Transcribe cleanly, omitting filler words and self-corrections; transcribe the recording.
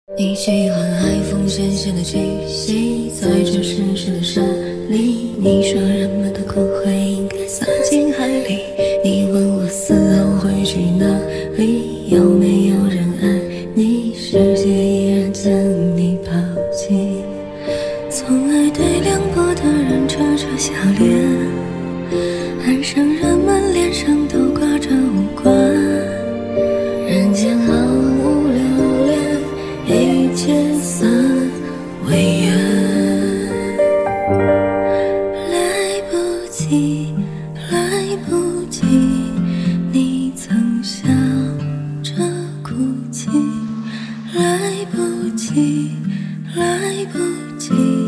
你喜欢海风咸咸的气息，在这湿湿的山里。你说人们的骨灰应该撒进海里。你问我死后会去哪里，有没有人爱你？世界依然将你抛弃。从来对凉薄的人扯扯笑脸，岸上人们脸上都挂着无关。人间毫无留恋，一切散为缘。来不及，来不及，你曾笑着哭泣。来不及，来不及。